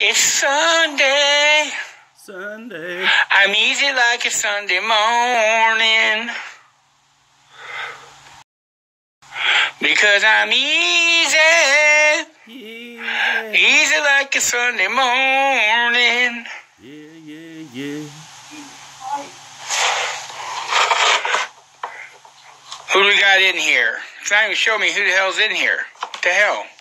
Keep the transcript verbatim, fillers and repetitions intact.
It's Sunday. Sunday. I'm easy like a Sunday morning. Because I'm easy. Easy. Easy like a Sunday morning. Yeah, yeah, yeah. Who do we got in here? It's not even showing me who the hell's in here. What the hell?